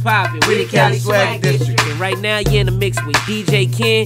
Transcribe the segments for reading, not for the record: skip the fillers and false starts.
poppin'? With the Cali Swag District. And right now you're in the mix with DJ Ken.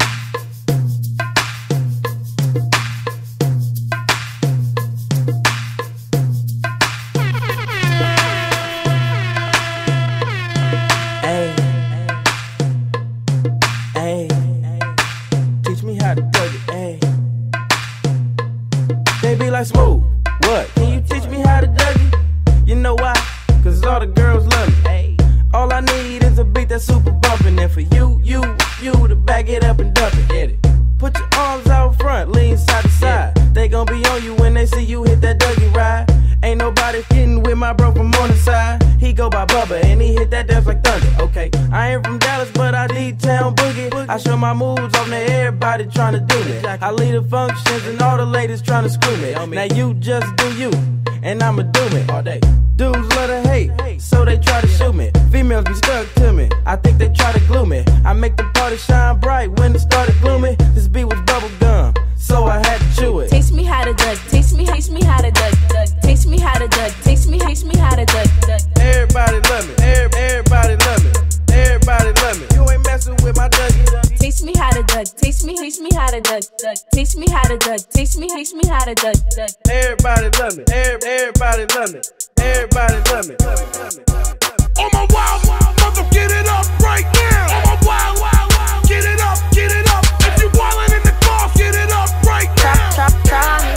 Smooth, what? Can you teach me how to Dougie? You know why? Cause all the girls love me. Hey. All I need is a beat that's super bumpin'. And for you to back it up and dump it. Get it. Put your arms out front, lean side to side. Yeah. They gon' be on you when they see you hit that Dougie ride. Ain't nobody getting with my bro from on the side. He go by Bubba and he hit that dance like thunder. Okay, I ain't from Dallas, but I D-Town boogie. I show my moves on there, everybody tryna do me. I lead the functions and all the ladies tryna screw me. Now you just do you, and I'ma do me all day. Dudes love to hate, so they try to shoot me. Females be stuck to me, I think they try to glue me. I make the party shine bright when it started gloomy. This beat was bubble gum, so I had to chew it. Teach me how to duck, teach me how to duck, teach me how to duck, teach me how to duck. Everybody love me, everybody love me, everybody love me. You ain't messing with my Dougie. Teach me how to duck, teach me how to duck, teach me how to duck, teach me how to duck. Everybody love me, everybody love me, everybody love me. On my wild, mother, get it up right now. On my wild, get it up, get it up. If you wildin' in the car, get it up right now. Try me.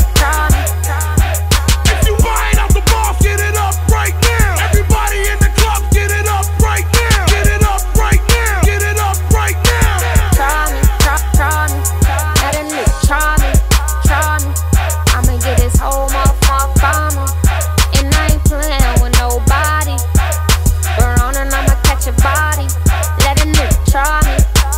If you buying out the bar, get it up right now. Everybody in the club, get it up right now. Get it up right now. Get it up right now. Try me. Let a nigga try me. I'ma get this whole motherfucker by me. And I ain't playing with nobody. Burn and I'ma catch a body. Let a nigga try me.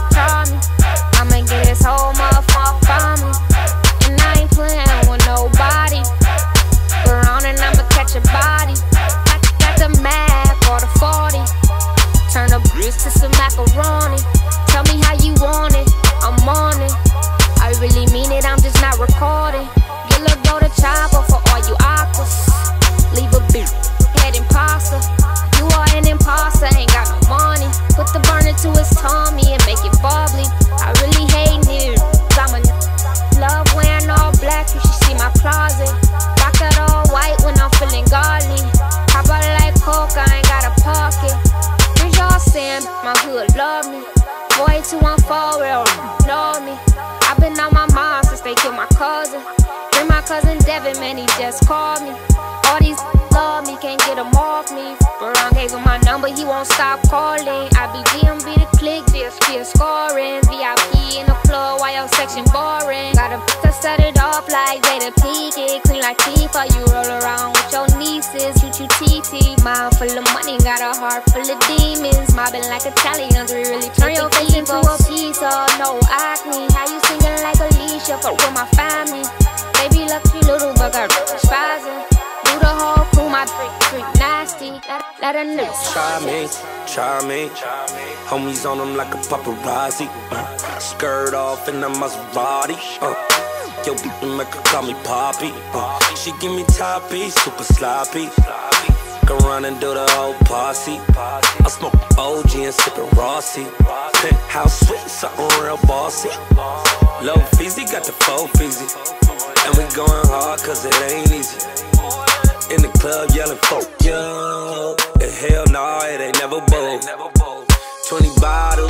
I'ma get this whole motherfucker by me. And I ain't playing with nobody. Burn and I'ma catch a body. Got the Mac or the 40. Turn the bricks to some macaroni. Tell me how you want it, I'm on it. I really mean it, I'm just not recording. You look go to chopper for all you aquas. Leave a beat, head imposter. You are an imposter, ain't got no money. Put the burner to his tummy and make it bubbly. I really hate niggas, I'm a love wearing all black, you should see my closet. Rock it all white when I'm feeling godly. How about like coke, I ain't got a pocket. Here's y'all saying my hood love me. Boy 214 real love me. I've been on my mind since they killed my cousin. Bring my cousin Devin, man, he just called me. All these love me, can't get him off me. Baron gave him my number, he won't stop calling. I be DMB the click, DSP scoring. VIP in the club, while your section boring. Gotta set it off like Jada Pinkett. Clean like Tifa, you roll around with your nieces. Choo-choo TT, mind full of money, got a heart full of demons. Mobbing like Italians, we really turn your face into a pizza. No acne, how you singing like Alicia? Fuck with my family. Baby lucky little but got spazzing. Do the whole crew, my freak nasty. Let a nigga try me. Homies on them like a paparazzi. Skirt off in the Maserati. Yo, people make her call me Poppy. She give me toppy, super sloppy. Go run and do the whole posse. I smoke OG and sippin' Rossi. House sweet, something real bossy. Low Fizzy got the full Fizzy. And we going hard cause it ain't easy. In the club yelling folk, yo. And hell nah, it ain't never bold. 20 bottles.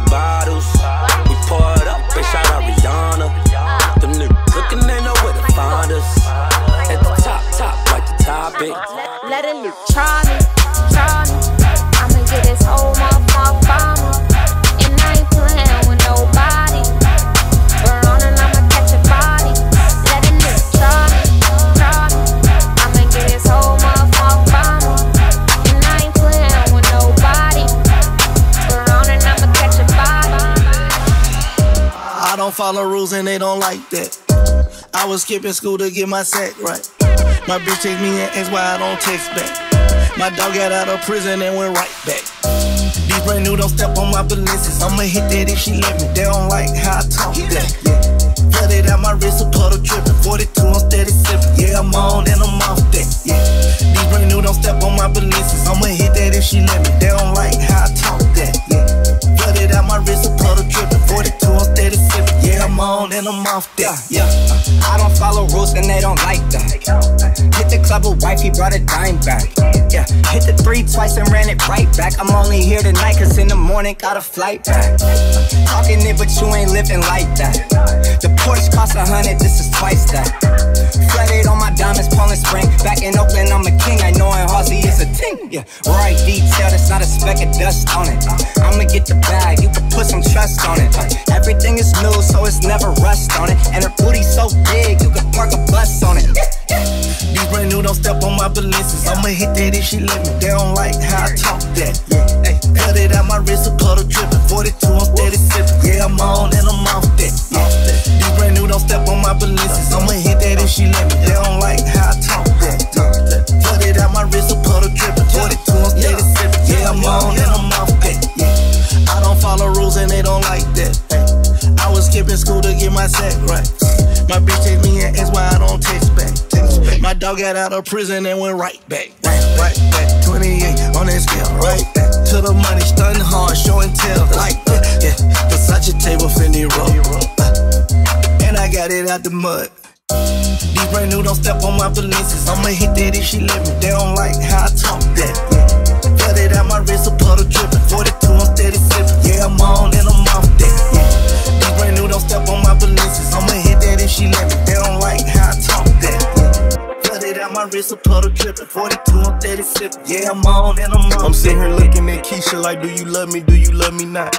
We pour it up and shout out Rihanna. Them niggas looking, they know where to find us. At the top, like the topic. Let a nigga try me. I'ma get this whole motherfucker by me. And I ain't playing with nobody. Burn and I'ma catch a body. Let a nigga try me. I'ma get this whole motherfucker by me. And I ain't playing with nobody. Burn and I'ma catch a body. I don't follow rules and they don't like that. I was skipping school to get my sack right. My bitch text me and asked why I don't text back. My dog got out of prison and went right back. These brand new don't step on my balances. I'ma hit that if she let me. They don't like how I talk that. Yeah. Flooded out my wrist, a puddle dripping. 42, I'm steady sipping. Yeah, I'm on and I'm off that. Yeah. These brand new don't step on my balances. I'ma hit that if she let me. They don't like on and I'm off that. Yeah, I don't follow rules and they don't like that. Hit the club with wife, he brought a dime back. Yeah, hit the 3 twice and ran it right back. I'm only here tonight cause in the morning got a flight back. Talking it but you ain't living like that. The Porsche cost 100, this is twice that. Flooded on my diamonds, Poland Spring. Back in Oakland, I'm a king. I know in Halsey it's a ting. Yeah, right detail, that's not a speck of dust on it. I'ma get the bag, you can put some trust on it. Everything is new, so it's never rust on it. And her booty's so big, you can park a bus on it. These brand new, don't step on my balances. I'ma hit that if she let me. They don't like how I talk that. Hey, cut it out my wrist, a puddle dripping. 42, I'm steady sipping. Yeah, I'm on and I'm off that. These brand new, don't step on my balances. I'ma hit that if she let me. They don't like how I talk that. Cut it out my wrist, a puddle dripping. 42, I'm steady sipping. Yeah, I'm on and I'm off that. I don't follow rules and they don't like that. I was skipping school to get my sack right. My bitch text me and asked why I don't text back. My dog got out of prison and went right back. Right back. 28 on that scale. Right back to the money, stunting hard, show and tell. Like that. Yeah, Versace table, Fendi roll. And I got it out the mud. These brand new, don't step on my balances. I'ma hit that if she let me. They don't like how I talk that. Cut it out my wrist, a puddle dripping. 42, I'm steady sipping. Yeah, I'm on and I'm off that. These brand new, don't step on my balances. I'ma hit that if she let me. They don't like how I talk that. Cut it out my wrist, a puddle dripping. 42, I'm steady sipping. Yeah, I'm on and I'm off. I'm sitting here looking at Keisha like, do you love me? Do you love me not?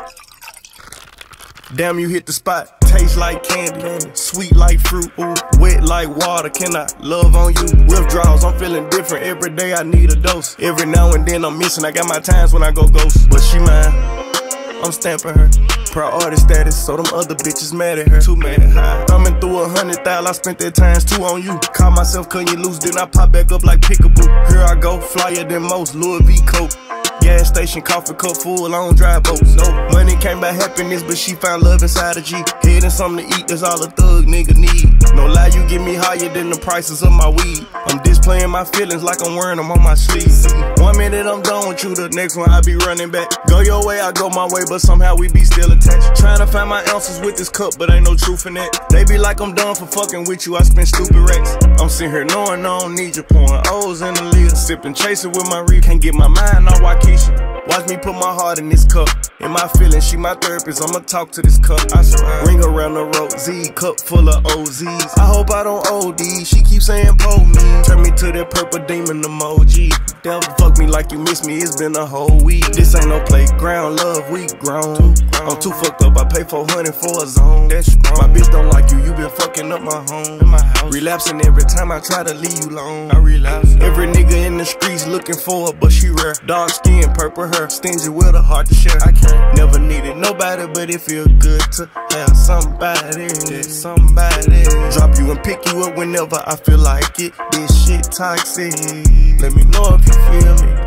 Damn, you hit the spot. Taste like candy, sweet like fruit, ooh, wet like water. Can I love on you? Withdrawals, I'm feeling different. Every day I need a dose. Every now and then I'm missing. I got my times when I go ghost. But she mine, I'm stamping her. Priority status, so them other bitches mad at her. Too mad at her. Thumbing through 100,000, I spent that times 2 on you. Caught myself cutting you loose, then I pop back up like Pickaboo. Here I go, flyer than most, Louis V. Coke. Gas station, coffee cup full, on dry boats. No money came by happiness, but she found love inside a G. Head and something to eat, that's all a thug nigga need. No lie, you get me higher than the prices of my weed. I'm displaying my feelings like I'm wearing them on my sleeve. 1 minute I'm done with you, the next one I be running back. Go your way, I go my way, but somehow we be still attached. Trying to find my ounces with this cup, but ain't no truth in that. They be like I'm done for fucking with you, I spend stupid racks. I'm sitting here knowing I don't need you, pouring O's in the lid. Sipping, chasing with my reef, can't get my mind on Waukesha. Watch me put my heart in this cup. In my feelings, she my therapist, I'ma talk to this cup. I swear. Ring around the rosy, cup full of OZs. I hope I don't OD, she keeps saying pull me. Turn me to that purple demon emoji. Devil fuck me like you miss me, it's been a whole week. This ain't no playground, love, we grown. I'm too fucked up, I pay 400 for a zone. That's strong. My bitch don't like you, you been fucking up my home. In my house. Relapsing every time I try to leave you alone. I relapse. Every nigga in the streets looking for her, but she rare. Dark skin, purple hair, stingy with a heart to share. I can't never needed nobody, but it feel good to have somebody. Somebody drop you and pick you up whenever I feel like it. This shit toxic. Let me know if you feel me.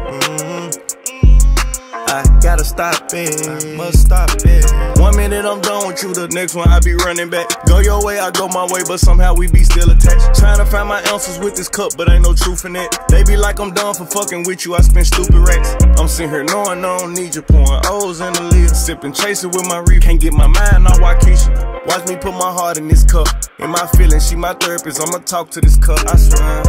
I gotta stop it, I must stop it. 1 minute I'm done with you, the next one I be running back. Go your way, I go my way, but somehow we be still attached. Trying to find my ounces with this cup, but ain't no truth in it. They be like I'm done for fucking with you, I spend stupid racks. I'm sitting here knowing I don't need you, pouring O's in the lid. Sipping, chasing with my reef, can't get my mind on Waukesha. Watch me put my heart in this cup. In my feelings, she my therapist, I'ma talk to this cup, I swear.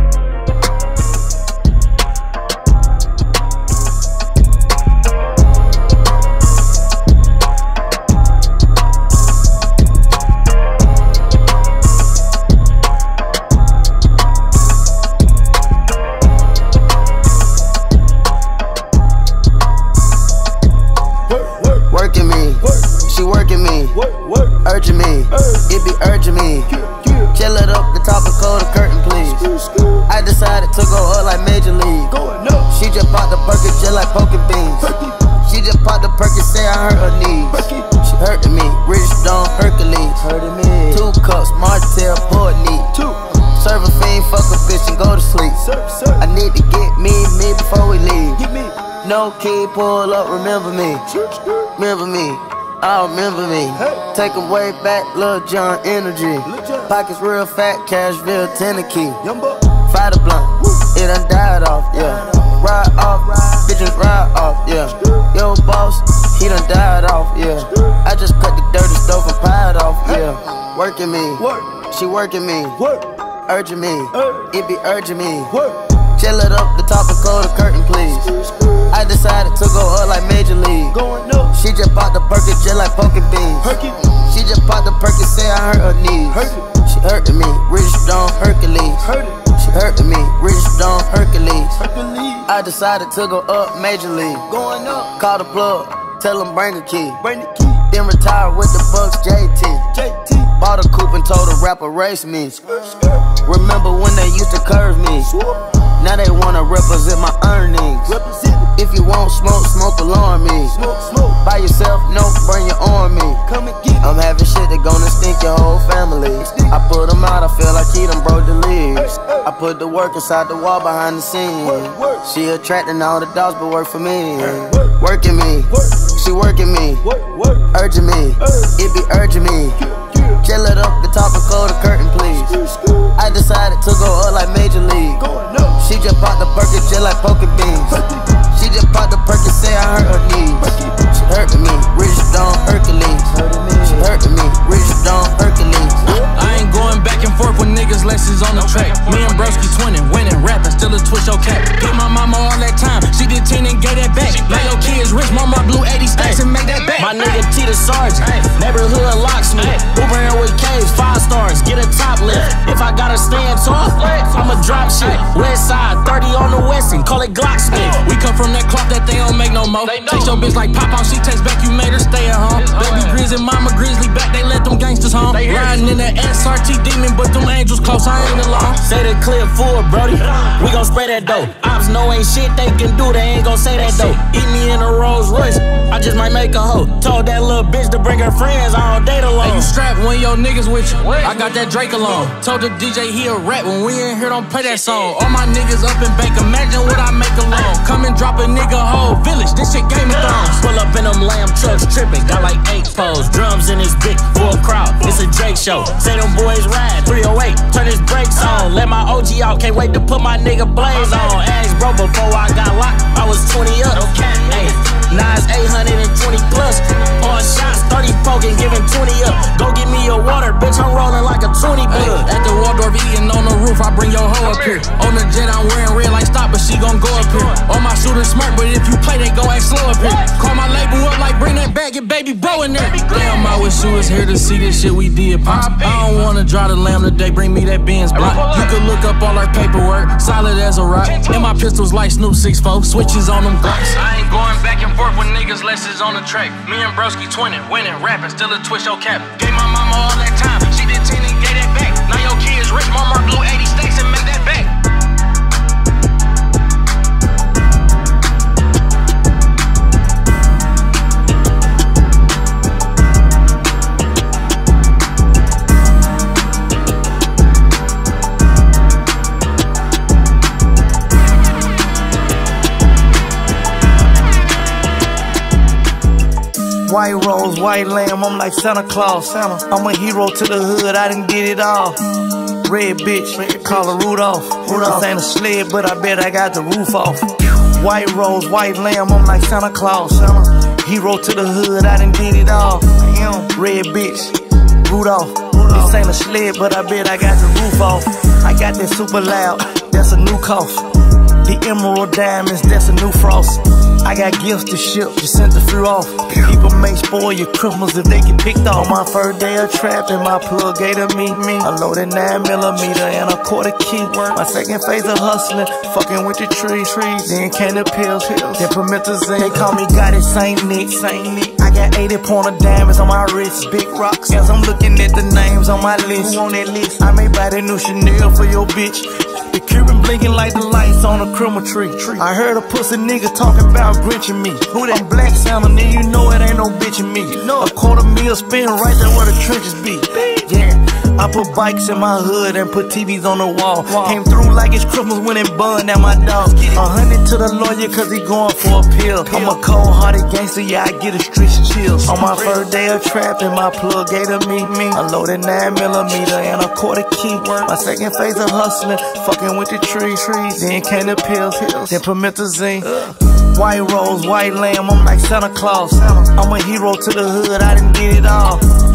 Urging me, it be urging me. Chill it up, the top and close the curtain, please. I decided to go up like Major League. She just popped the Perkins just like poking beans. She just popped the Perkins, say I hurt her knees. She hurting me, Rich Stone Hercules. 2 cups, Martell, pour it neat. Serve a fiend, fuck a bitch and go to sleep. I need to get me before we leave. No key, pull up, remember me. Remember me. I remember me. Take him way back, Lil Jon energy. Pockets real fat, Cashville, Tennessee. Fight a blunt, it done died off, yeah. Ride off, bitches ride off, yeah. Yo boss, he done died off, yeah. I just cut the dirty stove and pied off, yeah. Working me, she working me, urging me, it be urging me. Chill it up the top and close the curtain, please. I decided to go up like Major League. She just popped the Perky just like poking beans. She just popped the Perky, say I hurt her knees. She hurting me, Rich Stone Hercules. She hurting me, Rich Stone Hercules. I decided to go up Major League. Call the plug, tell him bring a key. Then retire with the Bucks JT. Bought a coupe and told the rapper race me. Remember when they used to curve me? Now they wanna represent my earnings. If you want smoke, smoke alarm me. By yourself, no, bring your arm me. I'm having shit that gonna stink your whole family. I put them out, I feel like he done broke the leaves. I put the work inside the wall behind the scenes. She attracting all the dogs but work for me. Working me, she working me, urging me, it be urging me. Chill it up the top and close the curtain, please. I decided to go up like Major League. She just popped the Perky just like poking beans. She just popped the Perky, say I hurt her knees. She hurting me, Rich Stone Hercules. She hurting me, Rich Stone Hercules. I ain't going back and forth with niggas, lessons on the track. Me and Broski twinning, winning, rapping, still a twist your cap. Give my mama all that time, she did 10 and gave that back. Now your kids rich, mama blew 80 stacks and make that back. My nigga T the Sergeant, neighborhood locksmith. Uber in with K's, 5 stars, get a top lift. If I gotta stand tall, I'ma drop shit. West side, 30 on the west end, call it Glocksmith. We come from that cloth that they don't make no more. Text your bitch like pop out, she text back, you made her stay at home. Baby Grizzly, mama Grizzly back, they let them gangsters home. Riding in that SRT demon, but them angels close, I ain't alone. Say the clip full, Brody, we gon' spray that dough. Ops know ain't shit they can do, they ain't gon' say that though. Eat me in a Rolls Royce, I just might make a hoe. Told that little bitch to bring her friends, I don't date alone. Hey, you strapped when your niggas with you, I got that Drake alone. Told the DJ he a rap, when we in here don't play that song. All my niggas up in bank, imagine what I make alone. Come and drop a nigga whole village, this shit Game of Thrones. Pull up in them lamb trucks tripping, got like 8 foes. Drums in his big full crowd, it's a Drake show. Say them boys ride, 308, turn his brakes on. Let my OG out, can't wait to put my nigga Blaze on. Ask bro, before I got locked, I was 20 up. Hey, Nas 820 plus, on shots, 30 poking, giving 20 up. Go get me a water, bitch, I'm rolling like a 20 bud. At the Waldorf eating on the roof, I bring your hoe up here. On the jet, I'm wearing red like stop, but she gon' go up here. All my shooters smart, but if you play, they gon' act slow up here. Call my label up like bring that back, get baby bro in there. Damn, I wish you was here to see this shit we did, pops. I don't wanna drive the lamb today, bring me that Benz block. You could look up all our paperwork, solid as a rock. And my pistols like Snoop 6'4", switches on them Glocks. I ain't going back and forth with niggas, lessons on the track. Me and Broski twinning, winning, rapping, still a twist your cap. Gave my mama all that time, she did 10 and gave that back. Now your kids rich, mama blew 80 stacks and make that back. White rose, white lamb, I'm like Santa Claus. I'm a hero to the hood, I done did it all. Red bitch, call her Rudolph. Rudolph ain't a sled, but I bet I got the roof off. White rose, white lamb, I'm like Santa Claus. Hero to the hood, I done did it all. Red bitch, Rudolph. This ain't a sled, but I bet I got the roof off. I got that super loud, that's a new cough. The emerald diamonds, that's a new frost. I got gifts to ship, just sent the few off. People may spoil your Christmas if they get picked off. On my first day of trapping, my plug gave to me. I loaded 9mm and a quarter key. My second phase of hustling, fucking with the trees. Then came the pills, then promethazine. They call me Goddess Saint Nick. I got 80 pointer diamonds on my wrist, big rocks. As I'm looking at the names on my list, who on that list? I may buy the new Chanel for your bitch. The Cuban blinking like the lights on a Christmas tree. I heard a pussy nigga talking about grinching me. Who that Black sounding, then you know it ain't no bitch in me. A $250,000 spin right there where the trenches be. Yeah, I put bikes in my hood and put TVs on the wall. Came through like it's Christmas when it burned at my dog. 100 to the lawyer cause he going for a pill. I'm a cold-hearted gangster, yeah, I get a street chills. On my first day of trapping, my plug gave to me. Unloaded 9mm and a quarter key. My second phase of hustling, fucking with the trees. Then came the pills, then promethazine. White rose, white lamb, I'm like Santa Claus. I'm a hero to the hood, I done did it all.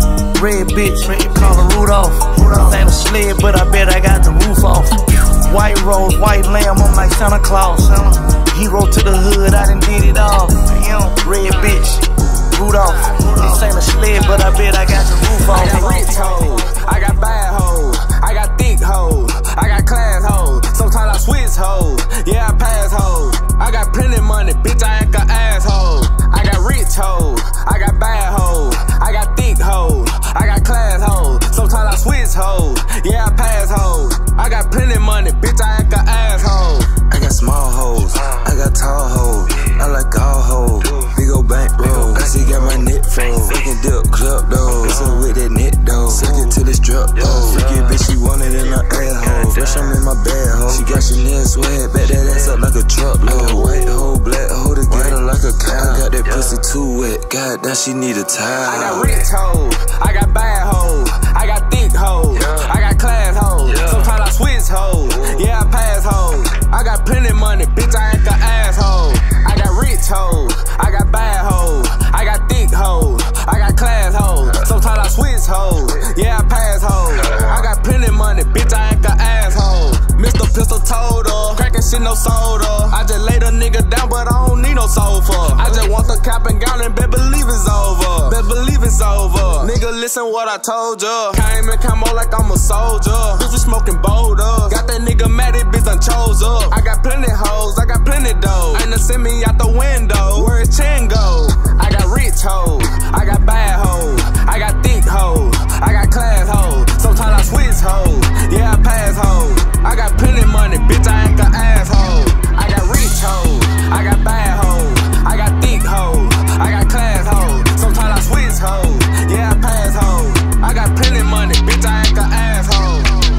Red bitch, call her Rudolph. This ain't a sled, but I bet I got the roof off. White rose, white lamb, I'm like Santa Claus. Hero to the hood, I done did it all. Red bitch, Rudolph. This ain't a sled, but I bet I got the roof off. I got rich hoes, I got bad hoes, I got thick hoes, I got class hoes. Sometimes I switch hoes, yeah, I pass hoes. I got plenty money, bitch, I act a asshole. I got rich hoes, I got bad hoes, I got thick hoes, I got class hoes. Sometimes I switch hoes, yeah, I pass hoes. I got plenty money, bitch, I act a asshole. I got small hoes, I got tall hoes, I like all hoes. Big ol' bankroll, I see got my net froze. Fucking dip club though, so with that net though. Suck it till it's drop though. Freaky bitch, she want it in her asshole. Fresh, I'm in my bad hoe. She got Chanel swag, back that ass up like a truck load. White hoe, black hoe together like a cow. I got that pussy too wet, god damn, she need a towel. I got rich hoes, I got bad hoes, I got thick hoes, I got class hoes. Sometimes I switch hoes, yeah, I pass hoes. I got plenty money, bitch, I act a asshole. I got rich hoes, I got bad hoes, I got thick hoes, I got class hoes. Sometimes I switch hoes, yeah, I pass hoes. I got plenty money, bitch, I act a asshole. Mr. Pistol told her, cracking shit no soda. I just laid a nigga down, but I don't need no sofa. I just want the cap and gown and bet believe it's over. Bet believe it's over. Nigga, listen what I told ya. Came and come on like I'm a soldier. Bitch, we smoking boulder. Got that nigga mad, it bitch done chose up. I got plenty hoes, I got plenty dough. Ain't to send me out the window. Where his chin go? I got rich hoes, I got bad hoes, I got thick hoes, I got class hoes. Sometimes I switch hoes, yeah, I pass hoes. I got plenty money, bitch, I ain't an asshole. I got rich hoes, I got bad hoes, I got thick hoes, I got class hoes. Sometimes I switch hoes, yeah, I pass hoes. I got plenty money, bitch, I ain't an asshole.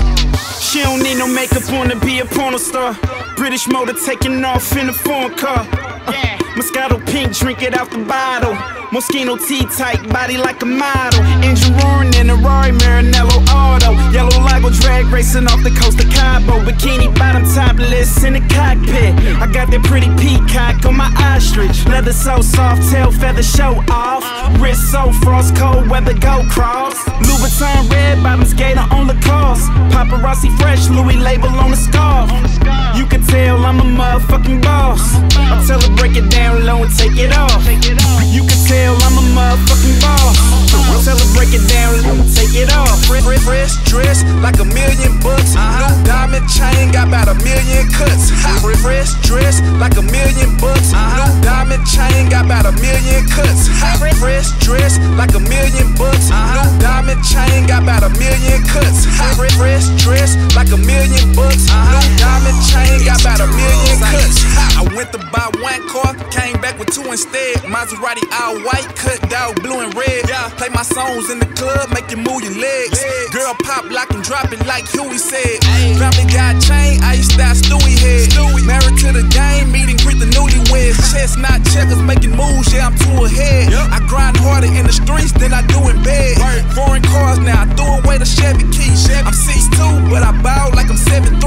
She don't need no makeup on to be a porno star. British motor taking off in a foreign car. Moscato pink, drink it out the bottle. Moschino T-type, body like a model. Andrew Roaring in a Rory Maranello auto. Yellow Lago drag racing off the coast of Cabo. Bikini bottom topless in the cockpit. I got that pretty peacock on my ostrich. Leather so soft, tail feather show off. Wrist so frost, cold weather go cross. Louboutin red bottoms, gator on Lacoste. Paparazzi fresh, Louis label on the scarf. You can tell I'm a motherfucking boss. I tell her break it down low and take it off. You can tell I'm a motherfucking boss. I tell her break it down low and take it off. Fresh dress like $1 million bucks. New diamond chain got about 1 million cuts. Fresh dress like $1 million bucks. New diamond chain got about 1 million cuts. Fresh dress like $1 million bucks. New diamond chain got about 1 million cuts. Fresh dress like $1 million bucks. New diamond chain got about 1 million cuts. I went to buy one car, came back with 2 instead. Maserati all white, cut dog blue and red. Play my songs in the club, make you move your legs. Girl pop, lock and drop it like Huey said. Family got chain, ice style Stewie head. Married to the game, meet and greet the newlyweds. Chestnut checkers, making moves, yeah, I'm too ahead. I grind harder in the streets than I do in bed. Foreign cars now, I threw away the Chevy key. I'm 6'2", but I bow like I'm 7'3".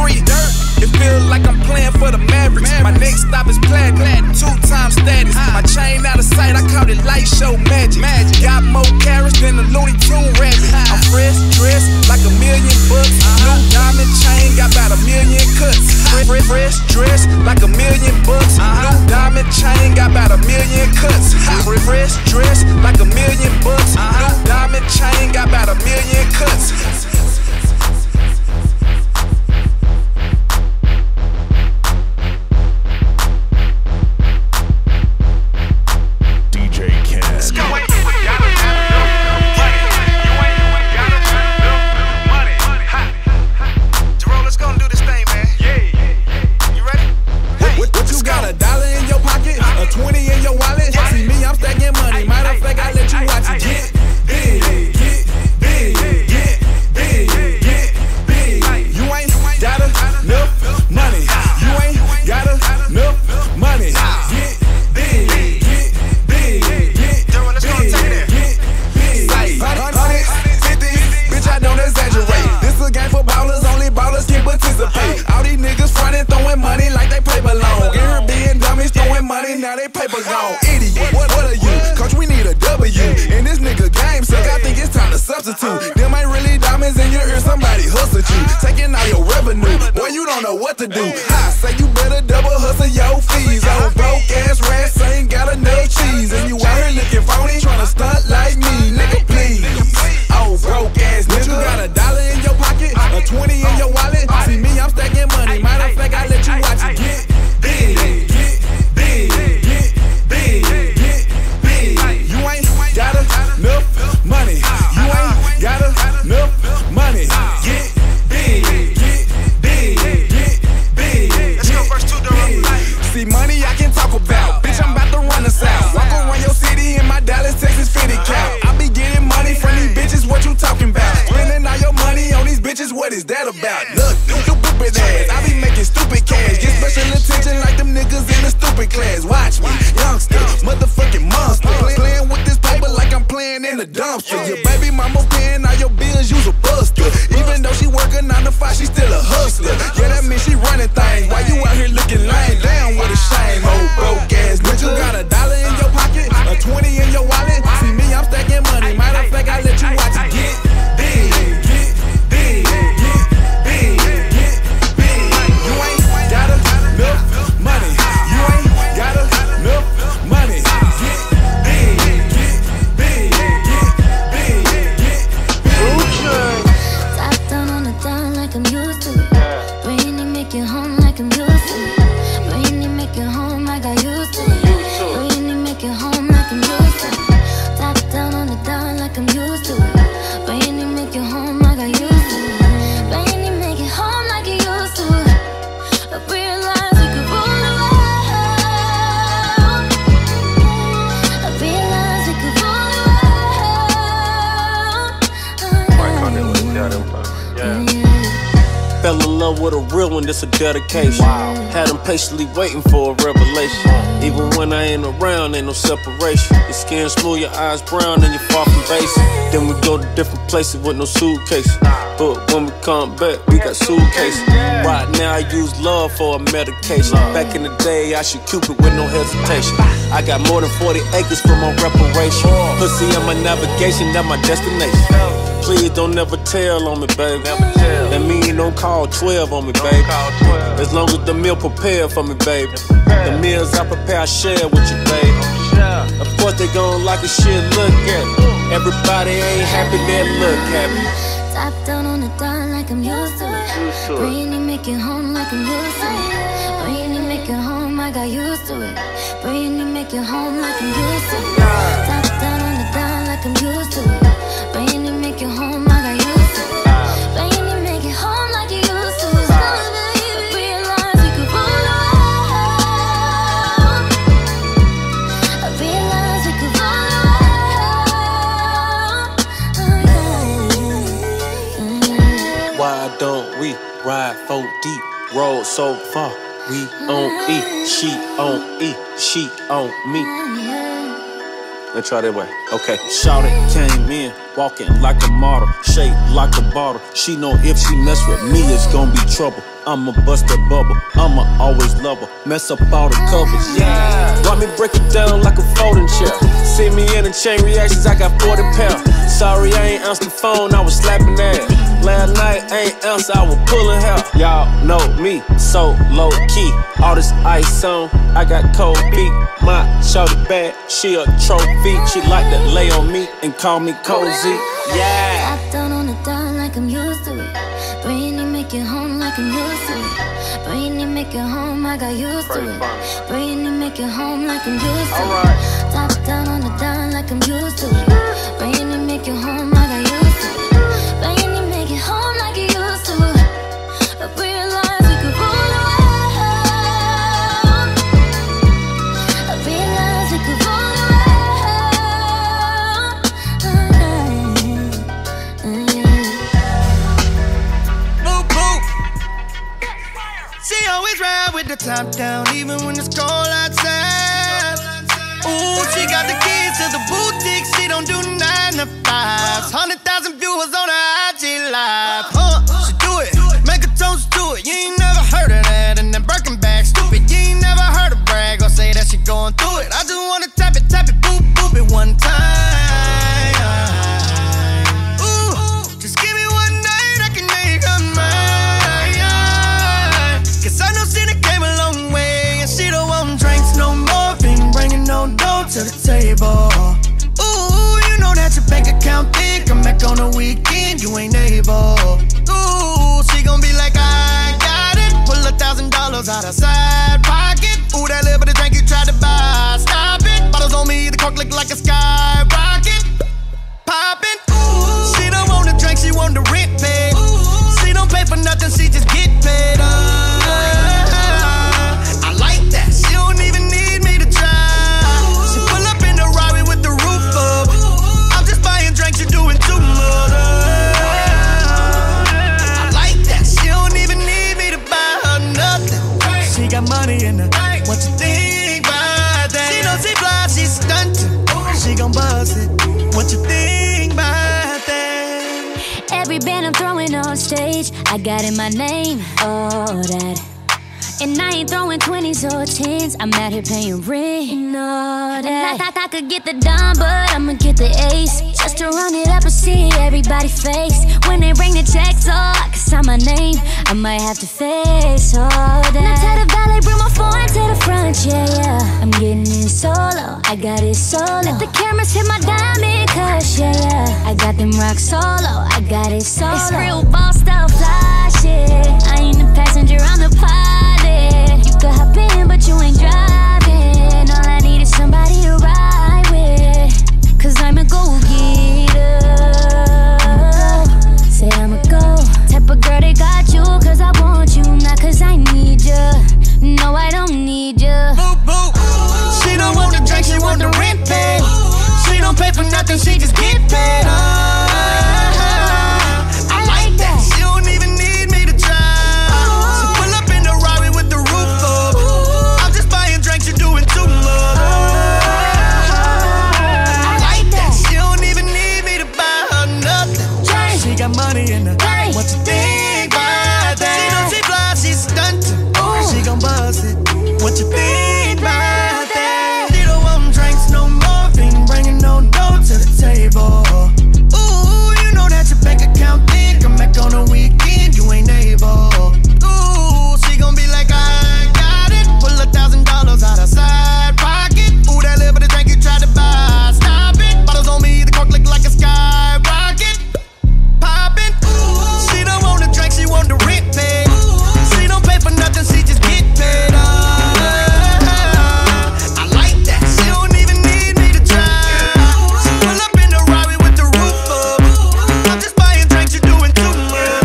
It feels like I'm playing for the Mavericks. My next stop is platinum, 2-time status. My chain out of sight, I call it light show magic. Got more carats than a Looney Tune rabbit. I'm fresh dressed like $1 million bucks. New diamond chain got about 1 million cuts. Fresh dressed like $1 million bucks. New diamond chain got about 1 million cuts. Fresh dressed like $1 million bucks. New diamond chain got about 1 million cuts. to do. I say you better double hustle your fees. On broke ass rats ain't got enough cheese. And you out here looking phony, tryna stunt like me, nigga, please. Oh, broke ass nigga. You got $1 in your pocket, a 20 in your wallet. See me, I'm stacking money. Matter of fact, I let you watch it get big, get big, get big, get big. You ain't got enough money. You ain't got enough money. Get big, get big, get big. Let's go verse 2, see money I can talk about. Bitch, I'm about to run the south. Walk around your city in my Dallas, Texas fitted cap. I be getting money from these bitches, what you talking about? Spending all your money on these bitches, what is that about? Look, stupid ass, I be making stupid cash. Get special attention like them niggas in the stupid class. Watch me, youngster, motherfucking monster. Playing with this paper like I'm playing in the dumpster. Your baby mama paying all your bills, you's a buster. Even though she working 9 to 5, she still a hustler. Yeah, that means she running things. Why you out here looking lame? Down with a shame, old broke ass bitch. You got $1 in your pocket, a 20 in your wallet. See me, I'm stacking money. Matter of fact, I let you watch it get big, get big, get big, get big. You ain't got enough money. You ain't got enough money. Get big, get big, get big, get big. Top down on the dime like I'm used to it. Brainy make it home like I'm used to it. Brainy make it home like I used to it. Brainy make it home like I'm used to it. Top down on the dime like I'm used to it. Brainy make it home like I used to it. Brainy make it home like you used to it. I realize we could rule the world. I realize we could rule the world. Fell in love with a real one, this a dedication. Had them patiently waiting for a revelation. Even when I ain't around, ain't no separation. Your skin smooth, your eyes brown, and you're far from basic. Then we go to different places with no suitcase. But when we come back, we got suitcases. Right now I use love for a medication. Back in the day, I should Cupid with no hesitation. I got more than 40 acres for my reparation. Pussy on my navigation, that's my destination. Please don't never tell on me, baby. That mean you don't call 12 on me, baby. As long as the meal prepared for me, baby. The meals I prepare, I share with you, baby. Of course they gon' like a shit, look at it. Everybody ain't happy, they look happy. Top down on the dime like I'm used to it. Brainy make it home like I'm used to it. Brainy make it home like I used to it. Brainy make it home like I'm used to it. Top down on the dime like I'm used to it. Brainy make it home like I used to it. Brainy make it home like you used to it. I realize we could rule the world. I realize we could rule the world. Why don't we ride 4 deep, roll so far? We on E, she on E, she on me. Let's try that way. Okay. Shawty came in, walking like a model, shaped like a bottle. She know if she mess with me, it's gonna be trouble. I'ma bust that bubble, I'ma always love her. Mess up all the covers, yeah. Want me break it down like a folding chair. See me in the chain reactions, I got 40 pounds. Sorry, I ain't answered the phone, I was slapping ass. Last night, I ain't answer, I was pulling hair. Y'all know me, so low key. All this ice on, I got cold feet. My shorty bad, she a trophy. She like to lay on me and call me cozy. Yeah. Top down on the dime like I'm used to it. Brainy make it home like I'm used to it. Brainy make it home like I used to it. Brainy make it home like I'm used to it. Top down on the dime like I'm used to it. Brainy make it home like I used to it. Brainy make it home like you used to it. I realize we could rule the world. I realize we could rule the world. Boop, boop. She always ride with the top down, even when it's cold outside. Ooh, she got the keys to the boutique. She don't do 9 to 5s. 100,000 viewers on her IG live. She do it, make a toast to it. You ain't never heard of that. And then Birkin bag, stupid. You ain't never heard her brag or say that she going through it. I just wanna tap it, boop, boop it one time. Ooh, just give me one night, I can make her mine. Cause table. Ooh, you know that your bank account thick. Come back on the weekend, you ain't able. Ooh, she gon' be like, I got it. Pull $1,000 out of side pocket. Ooh, that little bit of drink you tried to buy, stop it. Bottles on me, the cork look like a skyrocket. Poppin', ooh, she don't want the drink, she want the rent paid. She don't pay for nothing, she just get paid. I like that, she don't even need me to try. She pull up in the Rari with the roof up. I'm just buying drinks, you're doing too much. I like that, she don't even need me to buy her nothing. She got money in her, what you think about that? She knows she fly, she's stuntin'. She gon' buzz it, what you think about that? Every band I'm throwing on stage, I got in my name, all that. And I ain't throwing 20s or 10s, I'm out here paying rent and all that. I could get the dime, but I'ma get the ace, just to run it up and see everybody face. When they bring the checks, oh, I can sign my name, I might have to face all that. Now tell the valet, bring my phone to the front, yeah, yeah. I'm getting in solo, I got it solo. Let the cameras hit my diamond cush, yeah, yeah. I got them rock solo, I got it solo. It's real boss style fly shit, I ain't the passenger, I'm the pilot. You could hop in, but you ain't driving. All I need is somebody to ride with, 'cause I'm a go-getter. Say I'm a go type of girl, they got you 'cause I want you, not 'cause I need you. No, I don't need you. Boop, boop. She don't want the drink, she want the rent paid. She don't pay for nothing, she just get paid. I like that, she don't even need me to try. She pull up in the Rari with the roof up. I'm just buying drinks, you're doing too much. I like that, she don't even need me to buy her nothing. She got money in her, what you think about that? She knows she fly, she's stuntin'. She gon' buzz it, what you think about that? She don't want drinks no more, ain't bringing no dough to the table. Ooh, you know that your bank account thick. Come back on the weekend, you ain't able. Ooh, she gon' be like, I got it. Pull $1,000 out of side pocket. Ooh, that little bit of drink you tried to buy, stop it. Bottles on me, the cork look like a skyrocket. Poppin', she don't want the drink, she want the rent paid. She don't pay for nothing, she just get paid. I like that, she don't even need me to try. She pull up in the Rari with the roof up. I'm just buying drinks, you're doing too much.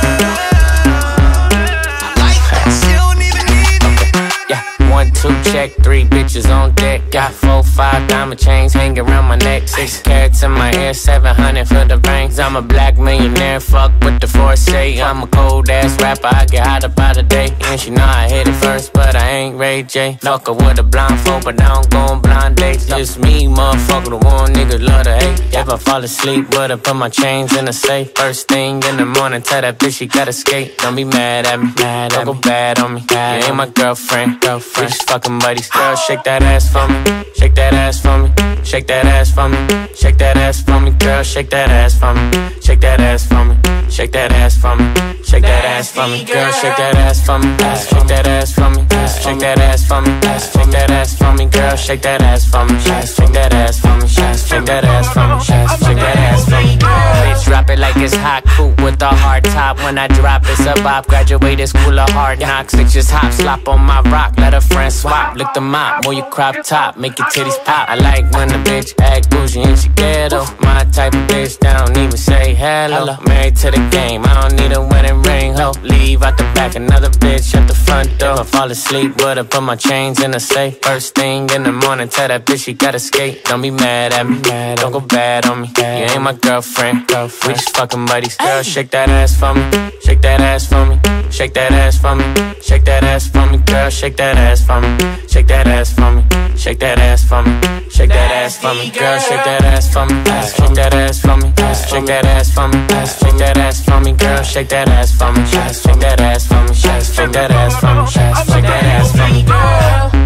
I like that, she don't even need me. Yeah, 1, 2, check, 3 bitches on deck. Got 4, 5 diamond chains hanging around my neck. 6 carats in my ear, 700 for the rings. I'm a black millionaire, fuck with the foresight. I'm a cold ass rapper, I get hot about a day. And she know I hit it first, but I ain't Ray J. Fuck her with a blindfold, but I don't go on blind dates. Just me, motherfucker, the one niggas love to hate. If I fall asleep, would I put my chains in the safe? First thing in the morning, tell that bitch she gotta skate. Don't be mad at me, don't go bad on me. You ain't my girlfriend, we just fucking buddies. Girl, shake that ass for me, shake that ass for me, shake that ass for me, shake that ass for me. Girl, shake that ass for me, shake that ass for me, shake that ass for me, shake that ass for me. Girl, shake that ass for me, shake that ass for me, shake that ass for me, shake that ass for me. Girl, shake that ass for me, shake that ass for me, shake that ass for me, shake that ass for me. Bitch, drop it like it's hot, coupe with a hard top. When I drop, it's a bop. Graduated school of hard knocks. It just hop, slop on my rock. Let a friend swap, lick the mop, move your crop top, make your titties pop. I like when the bitch act bougie and she ghetto. My type of bitch that don't even say hello. Married to the game, I don't need a wedding ring, ho. Leave out the back, another bitch at the front door. If I fall asleep, but I put my chains in the safe. First thing in the morning, tell that bitch she gotta skate. Don't be mad at me, don't go bad on me. You ain't my girlfriend, we just fucking buddies. Girl, shake that ass for me, shake that ass for me, shake that ass for me, shake that ass for me. Girl, shake that ass for me, shake that ass for me, shake that ass for me, shake that ass for me. Girl, shake that ass for me, shake that ass for me, shake that ass for me, shake that ass for me. Girl, shake that ass for me, shake that ass for me, shake that ass for me, shake that ass for me, girl.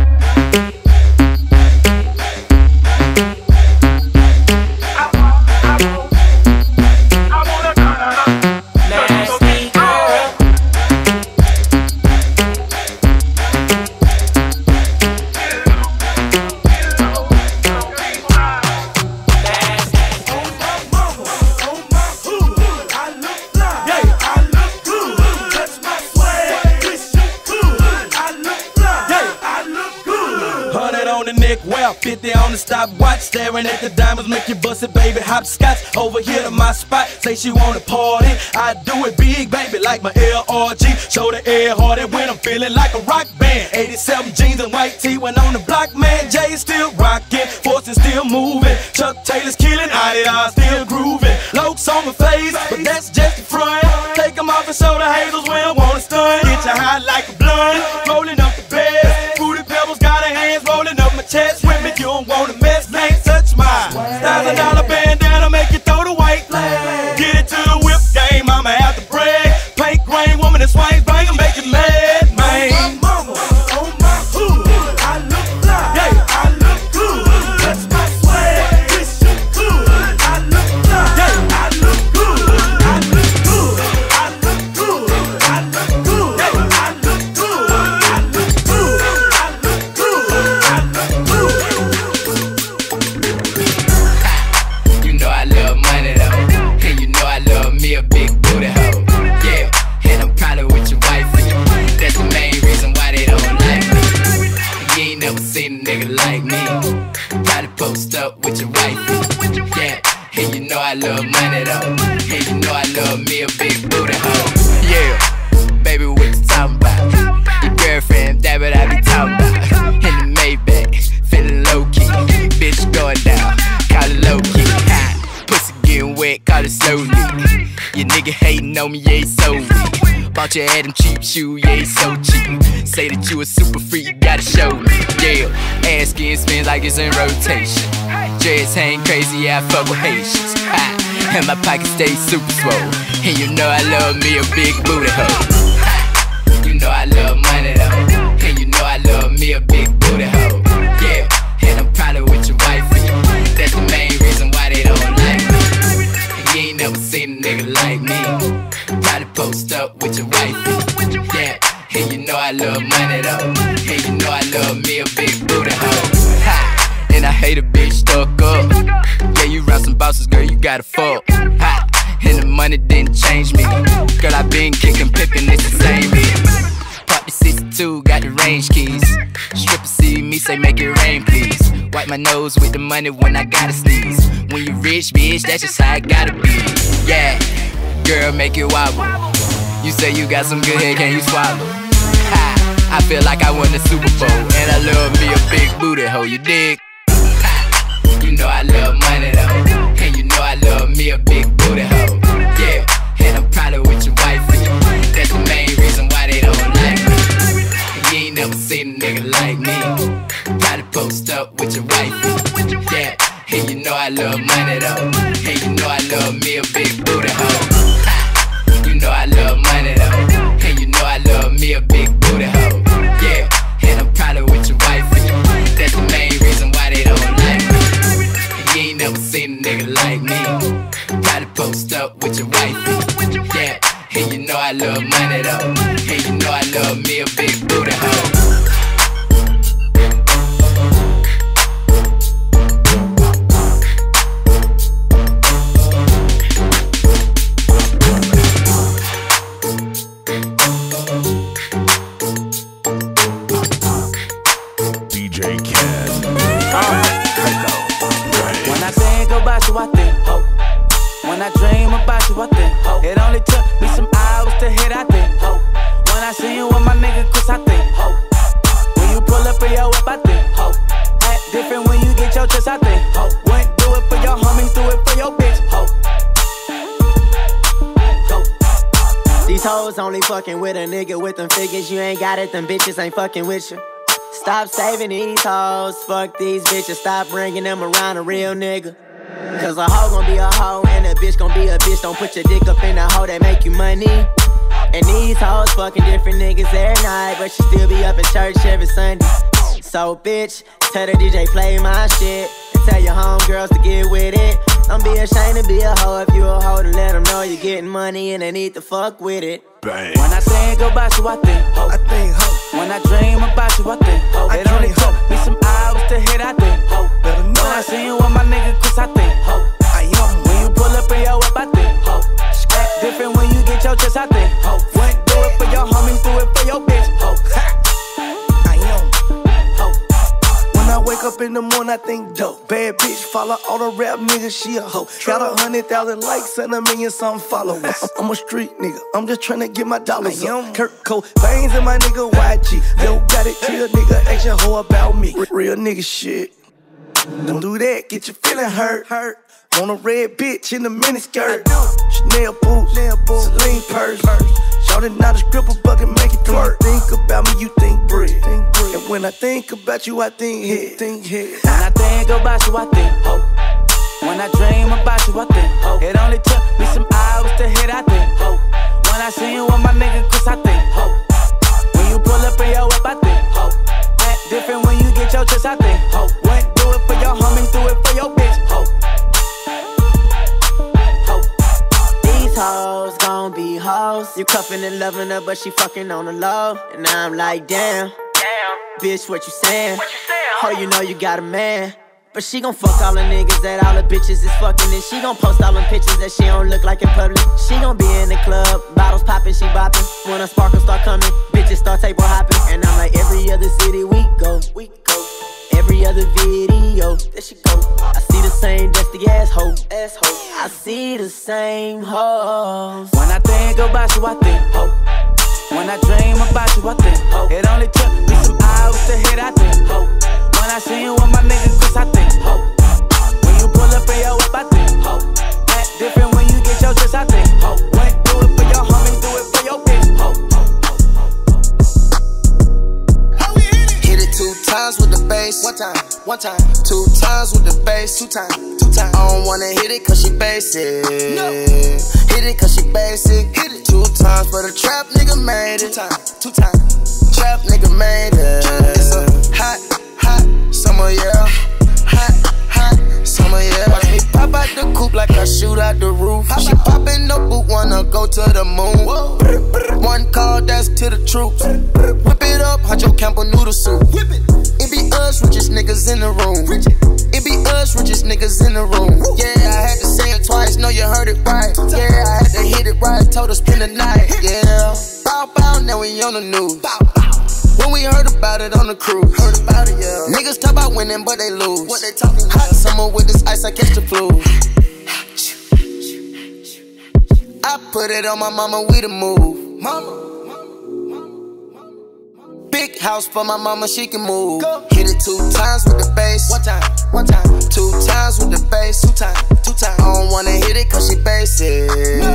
50 on the stopwatch, staring at the diamonds, make you bust it, baby. Hopscotch over here to my spot. Say she wanna party, I do it big, baby, like my LRG. Show the air harder when I'm feeling like a rock band. 87 jeans and white tee when on the block, man. Jay is still rocking, Force is still moving. Chuck Taylor's killing, I still grooving. Lokes on my face, but that's just the front. Take them off and show the hazels when I wanna stun. Get you high like a blunt, rolling up the bed. Fruity Pebbles got her hands rolling up my chest. With me, you don't wanna mess, man, touch mine. $1,000 bandana, make you throw the white flag. Get it to the whip game, I'ma have to brag. Paint grain, woman and swing, bang 'em, make it mad, man. Oh my mama, oh my hood, I look fly, yeah, I look good. Touch my swag, wish you could. I look fly, yeah, I look good. I look good, I look good. I look good, yeah, I look good. I look good, I look good. I look good. You know I love money though, and you know I love me a big booty hoe. Yeah, and I'm probably with your wifey. That's the main reason why they don't like me. You ain't never seen a nigga like me. Gotta post up with your wifey. Yeah, and you know I love money though, and you know I love me a big booty hoe. Yeah, baby, what you talking about? Your girlfriend, that what I be talking about. In the Maybach, feeling low key. Bitch going down, call it low key. Pussy getting wet, call it slowly. Your nigga hating on me, yeah, so weak. Bought your Adam cheap shoe, yeah, so cheap. Say that you a super freak, you gotta show me. Yeah, ass skin spins like it's in rotation. Dreads hang crazy, yeah, I fuck with Haitians. And my pockets stay super swole. And you know I love me a big booty hoe. You know I love money though, and you know I love me a big booty hoe. Yeah, and I'm probably with your wifey. That's the main reason why they don't like me. You ain't never seen a nigga like me. Probably post up with your wifey. Yeah, and you know I love money though, and you know I love me a big booty hoe. Ha, and I hate a bitch stuck up. Yeah, you round some bosses, girl, you gotta fuck. Ha, and the money didn't change me. Girl, I been kicking Pippin, it's the same me. Pop the 62, got the range keys. Stripper see me, say make it rain, please. Wipe my nose with the money when I gotta sneeze. When you rich, bitch, that's just how I gotta be. Yeah, girl, make it wobble. You say you got some good head, can you swallow? Ha, I feel like I won the Super Bowl, and I love me a big booty hoe, you dig? Ha, you know I love money though, and you know I love me a big booty hoe. Yeah, and I'm probably with your wifey. That's the main reason why they don't like me. You ain't never seen a nigga like me. Gotta post up with your wifey. Yeah, and you know I love money though, and you know I love me a big booty hoe. You know I love money though, and you know I love me a big booty hoe. Yeah, and I'm probably with your wifey. That's the main reason why they don't like me. You ain't never seen a nigga like me. Gotta post up with your wifey. Yeah, and you know I love money though, and you know I love me a big booty hoe. I think, ho. When I dream about you, I think, ho. It only took me some hours to hit, I think, ho. When I see you with my nigga Chris, I think, ho. When you pull up in your whip, I think, ho. Act different when you get your chest, I think, ho. Wouldn't do it for your homies, do it for your bitch, ho. These hoes only fucking with a nigga with them figures. You ain't got it, them bitches ain't fucking with you. Stop saving these hoes, fuck these bitches. Stop bringing them around a real nigga. Cause a hoe gon' be a hoe and a bitch gon' be a bitch. Don't put your dick up in a hoe that make you money. And these hoes fucking different niggas every night, but she still be up in church every Sunday. So bitch, tell the DJ play my shit, and tell your homegirls to get with it. Don't be ashamed to be a hoe if you a hoe, to let them know you're getting money and they need to fuck with it. Bang. When I think about you, I think, ho. I think, ho. When I dream about you, I think, ho. It only took me some hours to hit, I think, ho. When I see you with my nigga Chris, I think, ho. When you pull up in your whip, I think, ho. Act different when you get your chest, I think, ho. Wouldn't do it for your homies, do it for your bitch, ho. When I wake up in the morning, I think dope. Bad bitch, follow all the rap niggas, she a hoe. Got 100,000 likes and 1 million some followers. I'm a street nigga, I'm just tryna get my dollars up. Kurt Cobain's and my nigga YG. Yo, got it, chill nigga, ask your hoe about me. Real nigga shit. Don't do that, get your feeling hurt. Want a red bitch in a miniskirt. Chanel boots, Celine purse. Shorty not a scribble bucket, make it twerk. Think about me, you think bread. And when I think about you, I think head. When I think about you, I think hope. When I dream about you, I think hope. It only took me some hours to hit, I think hope. When I see you with my nigga, Chris, I think hope. When you pull up in your whip, I think hope. Act different when you get your chest, I think hope. Wouldn't do it for your homie, do it for your bitch, hope. These hoes gon' be hoes. You cuffin' and loving her, but she fucking on the low. And I'm like, damn. Bitch, what you saying? Oh, you know you got a man. But she gon' fuck all the niggas that all the bitches is fucking. And she gon' post all them pictures that she don't look like in public. She gon' be in the club, bottles poppin', she boppin'. When the sparkles start coming, bitches start table hopping. And I'm like, every other city we go. Every other video, there she go. I see the same dusty asshole. I see the same hoes. When I think about you, I think hope. When I dream about you, I think hope. It only took me some hours to hit, I think hope. When I see you with my nigga Chris, I think hope. When you pull up in your whip, I think hope. Act different when you get your dress, I think hope. Wouldn't do it for your homie, do it for your bitch, hope. Hit it 2 times with the bass. One time. 2 times with the bass. Two times. I don't wanna hit it cause she basic. No. Hit it cause she basic. Hit it 2 times for the trap nigga made it. Two times. Trap nigga made it. It's a hot summer, yeah. Hot summer, yeah. Watch me pop out the coupe like I shoot out the roof. She poppin' no boot, wanna go to the moon. One call, that's to the troops. Whip it up, Huncho Campbell noodle soup. It be us, richest niggas in the room. It be us, richest niggas in the room. Yeah, I had to say it twice, know you heard it right. Yeah, I had to hit it right, told her spend the night. Yeah, bow, now we on the news. When we heard about it on the cruise, yeah. Niggas talk about winning, but they lose. What they talking about? Hot summer with this ice, I catch the flu. I put it on my mama, we the move. Big house for my mama, she can move. Hit it 2 times with the bass. One time. 2 times with the bass. Two times. I don't wanna hit it cause she basic.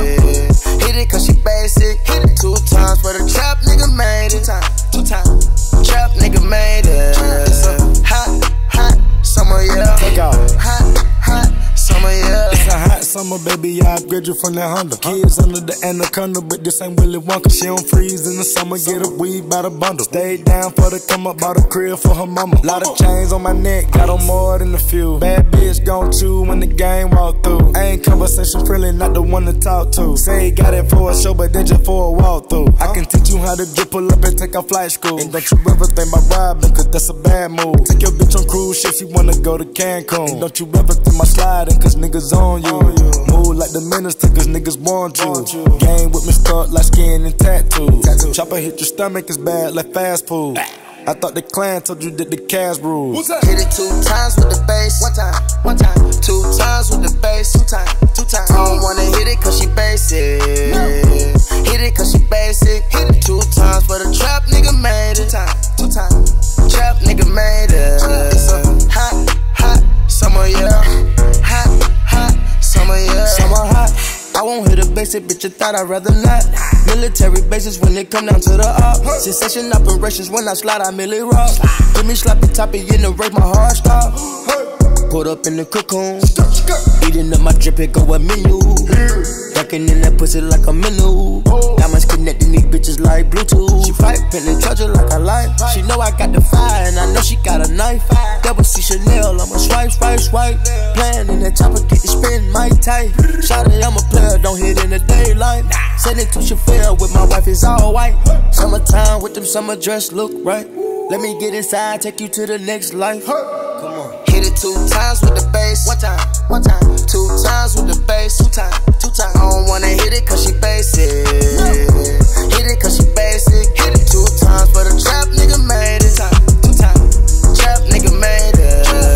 Hit it cause she basic. Hit it 2 times for the trap nigga made it. Two times. Trap nigga made it. It's a hot summer, yeah. Take off. Hot summer, yeah. It's a hot summer, baby, I upgrade you from that Honda. Kids under the anaconda, but this ain't Willy Wonka. She don't freeze in the summer, get a weed by the bundle. Stayed down for the come up, bought a crib for her mama. Lot of chains on my neck, got on more than a few. Bad bitch gon' chew when the game walk through. Ain't conversation friendly, not the one to talk to. Say got it for a show, but then just for a walkthrough. I can teach you how to drip, pull up and take a flight school. And don't you ever think about robbing, cause that's a bad move. Take your bitch on cruise ship, she wanna go to Cancun. And don't you ever think my sliding, cause niggas on you. Move like the minister, cause niggas want you. Game with me stuck like skin and tattoos. Chopper hit your stomach, it's bad like fast food. I thought the clan told you that the cash rules. Hit it 2 times with the bass. One time. 2 times with the bass. Two times. I don't wanna hit it cause she basic. Hit it cause she basic. Hit it 2 times for the trap nigga made it. Two times. Trap nigga made it. It's a hot summer, yeah. Hot summer, yeah. Summer hot. I won't hit a basic, bitch, I thought I'd rather not. Military bases when it come down to the up. Sensation operations when I slide, I merely rock. Give me sloppy toppy in the race, my heart stop. Put up in the cocoon. Eating up my drip, it go a menu. Ducking in that pussy like a menu. Diamonds connecting these bitches like Bluetooth. She pipe and they charge her like a light. She know I got the fire and I know she got a knife. Double C Chanel, I'ma swipe. Playing in that chopper, get the spin, my type. Shawty, I'm a player, don't hit in the daylight. Send it to Chauffeur with my wife, it's all white. Summertime with them summer dress, look right. Let me get inside, take you to the next life. Come on. Hit it 2 times with the bass. One time. 2 times with the bass. Two times. I don't wanna hit it cause she basic. Hit it cause she basic. Hit it 2 times for the trap nigga made it. Two times. Trap nigga made it.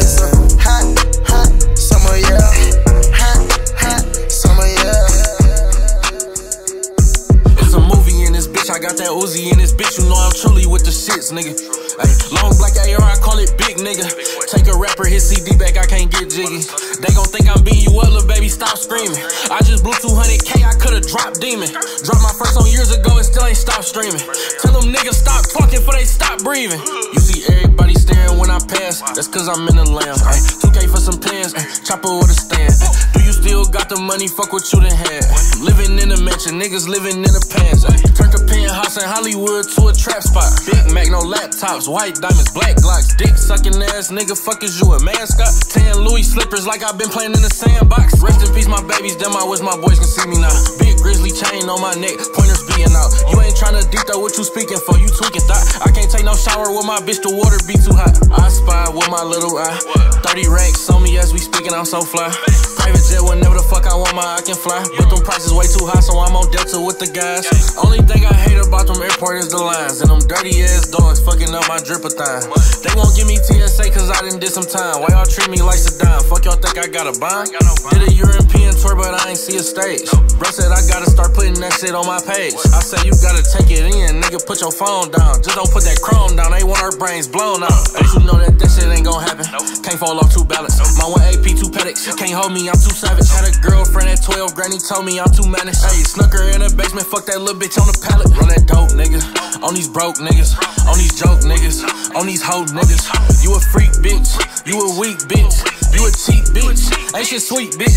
got that Uzi in this bitch, you know I'm truly with the shits, nigga. Ay, long black AR, I call it big, nigga. Take a rapper, his CD back, I can't get jiggy. They gon' think I'm beating you up, little baby, stop screaming. I just blew 200K, I could've dropped Demon. Dropped my first song years ago, it still ain't stopped streaming. Tell them niggas stop talking before they stop breathing. You see everybody staring when I pass, that's cause I'm in the lamb. Ay, 2K for some pins, chopper with a stand. Do you still got the money, fuck what you done had? Living in a mansion, niggas living in the pants. Turned a penthouse in Hollywood to a trap spot. Big Mac, no laptops, white diamonds, black Glocks. Dick sucking ass, nigga, fuck is you a mascot? 10 Louis slippers like I've been playing in the sandbox. Rest in peace, my babies, damn, I wish my boys can see me now. Big grizzly chain on my neck, pointers being out. You ain't tryna deep though, what you speaking for? You tweaking thought. I can't take no shower with my bitch, the water be too hot. I spy with my little eye. 30 racks on me as we speaking, I'm so fly. Private jet whenever the fuck I want my, I can fly. But them prices way too high, so I'm on Delta with the guys. Only thing I hate about them airport is the lines. And them dirty ass dogs fucking up my drip-a-thon. They won't give me TSA cause I done did some time. Why y'all treat me like Saddam? Fuck y'all think I got a bond? Did a European tour but I ain't see a stage. Bro said I gotta start putting that shit on my page. I said you gotta take it in, nigga, put your phone down. Just don't put that chrome down, they want our brains blown out. Don't you know that shit ain't gon' happen? Can't fall off 2 ballots. My 1 AP, 2 pedics. Can't hold me, I'm too savage. Had a girlfriend at 12, granny told me I'm too managed. Hey, snuck her in the basement, fuck that little bitch on the pallet. Run that dope, nigga. On these broke niggas, on these joke niggas, on these hoe niggas. You a freak, bitch. You a weak, bitch. You a cheap, bitch. Ain't shit sweet, bitch.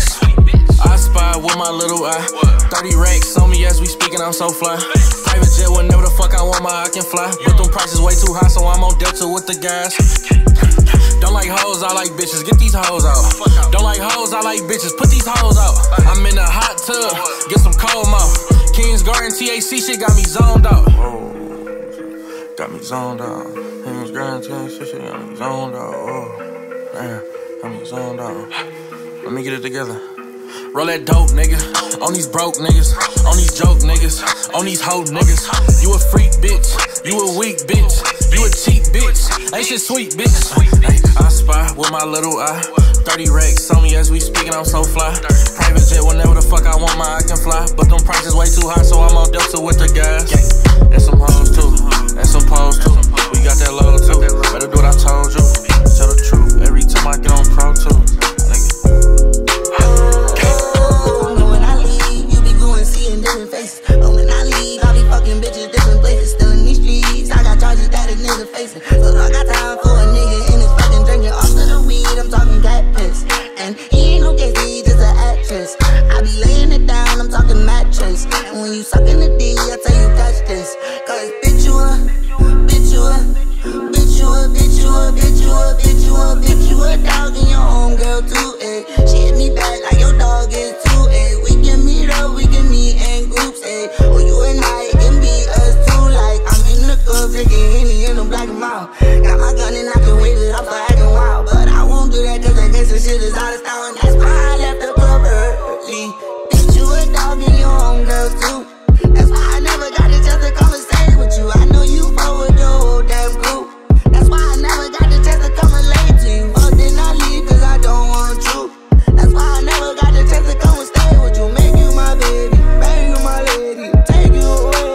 I spy with my little eye. 30 racks on me as we speaking, I'm so fly. Private jet whenever the fuck I want my, I can fly. But them prices way too high, so I'm on Delta with the guys. Don't like hoes, I like bitches, get these hoes out. Don't like hoes, I like bitches, put these hoes out. I'm in a hot tub, get some cold mouth. Kings Garden, TAC shit got me zoned out. Got me zoned out. Kings Garden, TAC shit got me zoned out. Oh, damn, got me zoned out. Let me get it together. Roll that dope, nigga. On these broke niggas, on these joke niggas, on these hoe niggas. You a freak, bitch. You a weak, bitch. You a cheap, bitch. Ain't shit sweet, bitch. Ay, I spy with my little eye. 30 racks on me as we speaking, I'm so fly. Private jet whenever the fuck I want my, I can fly. But them prices way too high, so I'm on Delta with the guys. And some hoes too, and some pose too. We got that low too. Better do what I told you. Tell the truth every time I get on Pro Tools. So I got time for a nigga in his fucking drinking off of the weed. I'm talking cat piss. And he ain't no KC, just an actress. I be laying it down, I'm talking mattress. And when you sucking the D, I tell you touch this. Cause bitch you a, bitch you a, bitch you a, bitch you a, bitch you a, bitch you a, bitch you a dog and your homegirl too, eh. She hit me back like your dog is too, eh. We can meet up, we can meet in groups, eh. Or you and I can be us too, like I'm in the club drinking Henny in the black and mild. Got my gun and I can wave it off for acting wild. But I won't do that cause I guess the shit is out of style. And that's why I left the club early. Bitch, you a dog and your homegirl too. That's why I never got the chance to come and stay with you. I know you forward the whole damn crew. That's why I never got the chance to come and lay to you. Fuck then I leave cause I don't want you. That's why I never got the chance to come and stay with you. Make you my baby, bang you my lady, take you away.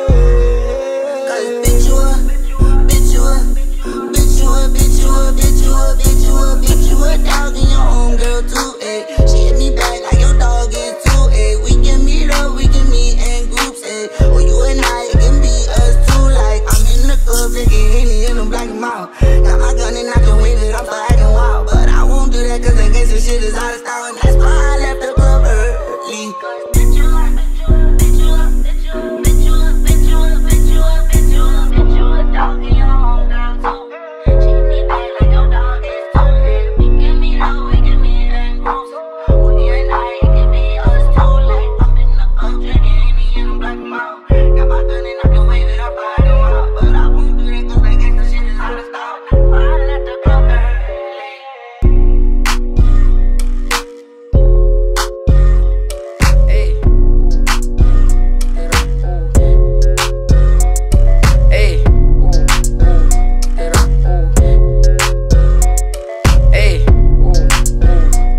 Cause bitch you a, bitch you a, bitch you a, bitch you a, bitch you a, bitch you a, bitch you a dog and your homegirl too, eh. She hit me back like your dog is too, eh. We can meet up, we can meet in groups, eh. Or you and I can be us too, like I'm in the club drinking Henny in them black and mild. Got my gun and I can wave it off for acting wild. But I won't do that cause I guess the shit is out of style. And that's why I left the club early. Bitch you a, bitch you a, bitch you a, bitch you a, bitch you a, bitch you a, bitch you a, bitch you a dog and your homegirl too. She hit me back like your dog is too, eh. We can meet up, we can meet in groups. Or you and I can be us too, like I'm in the club drinking Henny in them black and mild. Got my gun and I can wave it off for acting wild. But I won't do that cause I guess the shit is out of style. That's why I left the club early.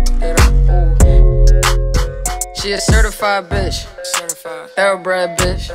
She a certified bitch, thoroughbred bitch.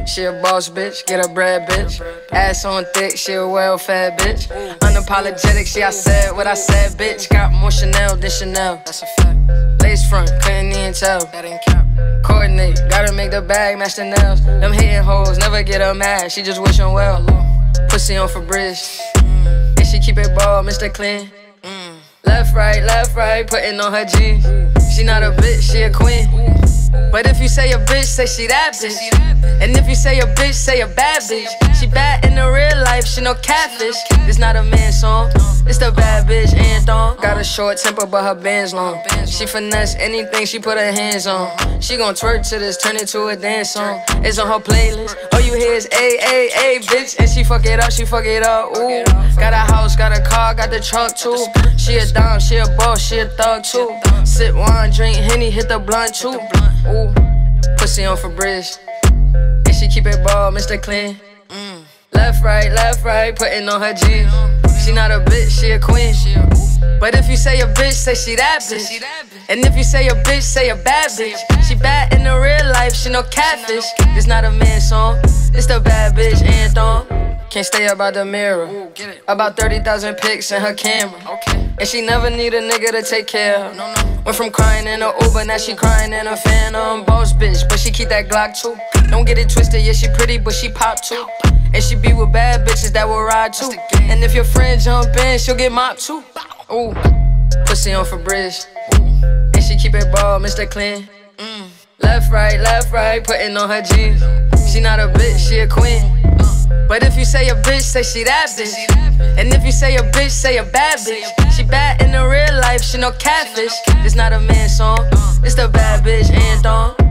She a boss bitch, get a bread bitch. Ass on thick, she a well-fed bitch. Unapologetic, I said what I said, bitch. Got more Chanel than Chanel. That's a fact. Lace front, couldn't even tell. That ain't count. Coordinate, gotta make the bag match the nails. Them hating hoes, never get her mad, she just wish 'em well. Pussy on Febreze, and she keep it ball, Mr. Clean. Left, right, putting on her jeans. She not a bitch, she a queen. But if you say a bitch, say she that bitch. And if you say a bitch, say a bad bitch. She bad in the real life, she no catfish. This not a man song, it's the bad bitch anthem. Got a short temper, but her band's long. She finesse anything she put her hands on. She gon' twerk to this, turn it to a dance song. It's on her playlist, all you hear is A, bitch. And she fuck it up, ooh. Got a house, got a car, got the truck too. She a dime, she a boss, she a thug too. Sip wine, drink Henny, hit the blunt too. Ooh, pussy on Febreze, and she keep it ball, Mr. Clean. Left, right, putting on her jeans. She not a bitch, she a queen. But if you say a bitch, say she that bitch. And if you say a bitch, say a bad bitch. She bad in the real life, she no catfish. This not a man song, it's the bad bitch anthem. Can't stay about the mirror. About 30,000 pics in her camera. And she never need a nigga to take care of. Went from crying in a Uber, now she crying in a Phantom. Boss bitch, but she keep that Glock too. Don't get it twisted, yeah she pretty, but she pop too. And she be with bad bitches that will ride too. And if your friend jump in, she'll get mopped too. Ooh, pussy on Febreze, and she keep it ball, Mr. Clean. Left, right, putting on her jeans. She not a bitch, she a queen. But if you say a bitch, say she that bitch. And if you say a bitch, say a bad bitch. She bad in the real life, she no catfish. This not a man song, it's the bad bitch anthem.